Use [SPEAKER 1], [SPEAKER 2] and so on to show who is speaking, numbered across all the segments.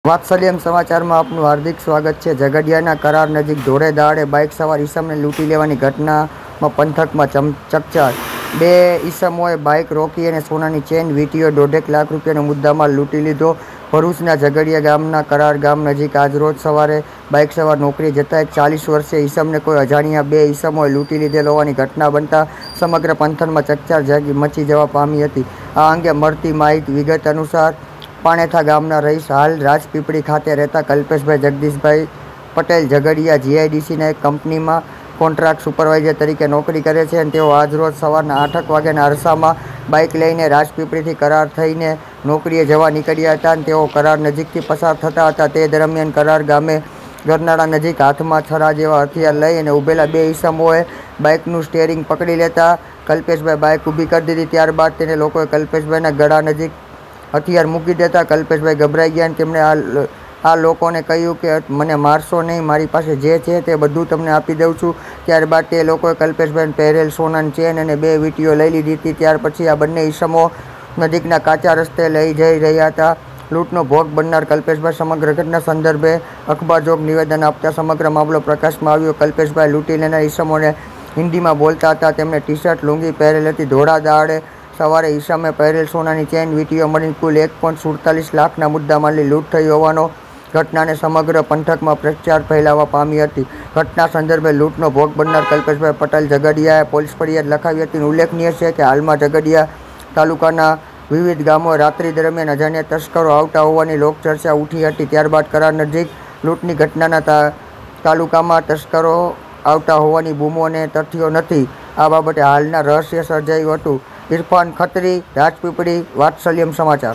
[SPEAKER 1] વાત્સલ્યમ સમાચારમાં આપનું હાર્દિક સ્વાગત છે। ઝઘડિયાના કરાર નજીક ધોળે દાડે બાઇક સવાર ઈસમને લૂંટી લેવાની ઘટનામાં પંથકમાં ચકચાર। બે ઈસમોએ બાઇક રોકી અને સોનાની ચેન, વીંટીઓ, 1.5 લાખ રૂપિયાનો મુદ્દામાલ લૂંટી લીધો। ભરૂચના ઝઘડિયા ગામના કરાર ગામ નજીક આજરોજ સવારે બાઇક સવાર નોકરીએ જતા એક 40 વર્ષીય ઈસમને કોઈ અજાણ્યા બે ઈસમોએ લૂંટી લીધેલ હોવાની ઘટના બનતા સમગ્ર પંથકમાં ચકચાર મચી જવા પામી હતી। આ અંગે મળતી માહિતી વિગત અનુસાર પાણેથા ગામના રહીશ હાલ રાજપીપળી ખાતે રહેતા કલ્પેશભાઈ જગદીશભાઈ પટેલ ઝઘડિયા જીઆઈડીસીના એક કંપનીમાં કોન્ટ્રાક્ટ સુપરવાઇઝર તરીકે નોકરી કરે છે અને તેઓ આજરોજ સવારના 8 વાગ્યાના અરસામાં બાઇક લઈને રાજપીપળીથી કરાર થઈને નોકરીએ જવા નીકળ્યા હતા અને તેઓ કરાર નજીકથી પસાર થતા હતા। તે દરમિયાન કરાર ગામે ગરનાળા નજીક હાથમાં છરા જેવા હથિયાર લઈ અને ઊભેલા બે ઈસમોએ બાઇકનું સ્ટીયરિંગ પકડી લેતા કલ્પેશભાઈ બાઇક ઊભી કરી દીધી। ત્યારબાદ તેને લોકોએ કલ્પેશભાઈના ગળા નજીક હથિયાર મૂકી દેતા કલ્પેશભાઈ ગભરાઈ ગયા અને તેમણે આ લોકોને કહ્યું કે મને મારશો નહીં, મારી પાસે જે છે તે બધું તમને આપી દઉં છું। ત્યારબાદ તે લોકોએ કલ્પેશભાઈને પહેરેલ સોનાની ચેન અને બે વીંટીઓ લઈ લીધી હતી। ત્યાર પછી આ બંને ઈસમો નજીકના કાચા રસ્તે લઈ જઈ રહ્યા હતા। લૂંટનો ભોગ બનનાર કલ્પેશભાઈ સમગ્ર ઘટના સંદર્ભે અખબારજોગ નિવેદન આપતા સમગ્ર મામલો પ્રકાશમાં આવ્યો। કલ્પેશભાઈ લૂંટી લેનાર ઈસમોને હિન્દીમાં બોલતા હતા। તેમણે ટી-શર્ટ લુંગી પહેરેલ હતી। ધોળા દાડે સવારે ઈસમે પહેરેલ સોનાની ચેન, વીંટીઓ મળી કુલ 1.47 લાખના મુદ્દામાલની લૂંટ થઈ હોવાનો ઘટનાને સમગ્ર પંથકમાં પ્રચાર ફેલાવા પામી હતી। ઘટના સંદર્ભે લૂંટનો ભોગ બનનાર કલ્પેશભાઈ પટેલ ઝઘડિયાએ પોલીસ ફરિયાદ લખાવી હતી। ઉલ્લેખનીય છે કે હાલમાં ઝઘડિયા તાલુકાના વિવિધ ગામોએ રાત્રિ દરમિયાન અજાણ્યા તસ્કરો આવતા હોવાની લોકચર્ચા ઉઠી હતી। ત્યારબાદ કરાર નજીક લૂંટની ઘટનાના તાલુકામાં તસ્કરો આવતા હોવાની બૂમો અને તથ્યો નથી। આ બાબતે હાલના રહસ્ય સર્જાયું હતું। ઇરફાન ખત્રી, રાજપીપળી, વાત્સલ્યમ સમાચાર।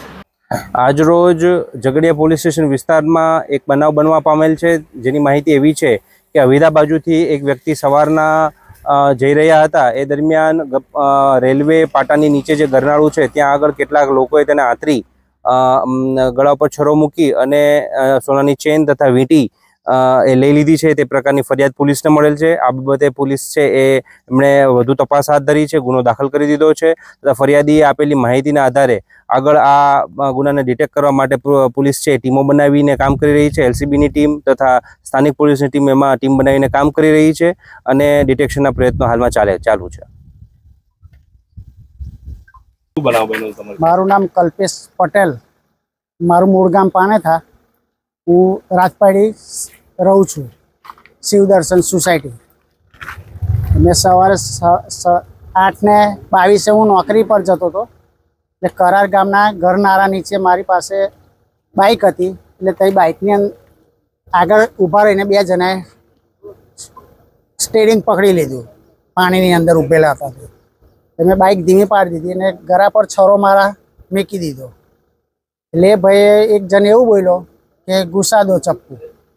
[SPEAKER 2] આજરોજ ઝઘડિયા પોલીસ સ્ટેશન વિસ્તારમાં એક બનાવ બનવા પામેલ છે, જેની માહિતી એવી છે કે અવિધા બાજુથી એક વ્યક્તિ સવારના જઈ રહ્યા હતા। એ દરમિયાન રેલવે પાટાની નીચે જે ગરનાળું છે ત્યાં આગળ કેટલાક લોકોએ તેને આંતરી ગળા ઉપર છરો મૂકી અને સોનાની ચેન તથા વીંટી એ લઈ લીધી છે। તે પ્રકારની ફરિયાદ પોલીસને મળેલ છે। આ બાબતે પોલીસ છે એમણે વધુ તપાસ હાથ ધરી છે, ગુનો દાખલ કરી દીધો છે તથા ફરિયાદીએ આપેલી માહિતીના આધારે આગળ આ ગુનાને ડિટેક્ટ કરવા માટે પોલીસ છે ટીમો બનાવીને કામ કરી રહી છે। એલસીબીની ટીમ તથા સ્થાનિક પોલીસની ટીમ એમાં ટીમ બનાવીને કામ કરી રહી છે અને ડિટેક્શનના પ્રયત્નો હાલમાં ચાલુ છે।
[SPEAKER 3] મારું નામ કલ્પેશ પટેલ, મારું મૂળ ગામ પાણેથા, હું રાજપાડી રહું છું, શિવદર્શન સોસાયટી। મેં સવારે 8:22 હું નોકરી પર જતો હતો એટલે કરાર ગામના ગરનાળા નીચે મારી પાસે બાઇક હતી। એટલે તે બાઇકની આગળ ઊભા રહીને બે જણાએ સ્ટીયરિંગ પકડી લીધું, પાણીની અંદર ઊભેલા હતા તે મેં બાઇક ધીમી પાડી દીધી અને ગળા પર છરો મારા મૂકી દીધો। એટલે ભાઈ એક જણ એવું બોલ્યો કે ગુસ્સા દો ચપ્પુ।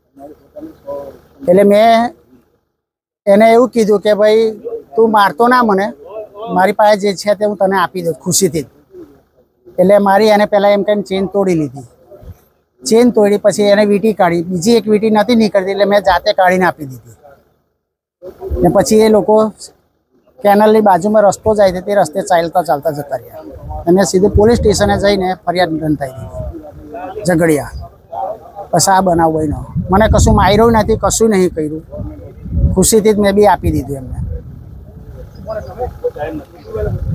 [SPEAKER 3] એટલે મેં એને એવું કીધું કે ભાઈ તું મારતો ના મને, મારી પાસે જે છે તે હું તને આપી દઉં ખુશીથી। એટલે મારી એને પહેલાં એમ કહીને ચેન તોડી લીધી। ચેન તોડી પછી એને વીંટી કાઢી, બીજી એક વીંટી નથી નીકળતી એટલે મેં જાતે કાઢીને આપી દીધી। ને પછી એ લોકો કેનલની બાજુમાં રસ્તો જાય છે તે રસ્તે ચાલતા જતા રહ્યા અને સીધું પોલીસ સ્ટેશને જઈને ફરિયાદ નોંધાવી દીધી ઝઘડિયા। પછી આ બનાવ બન્યો, મને કશું માર્યું નથી, કશું નહીં કર્યું, ખુશીથી જ મેં બી આપી દીધું એમને।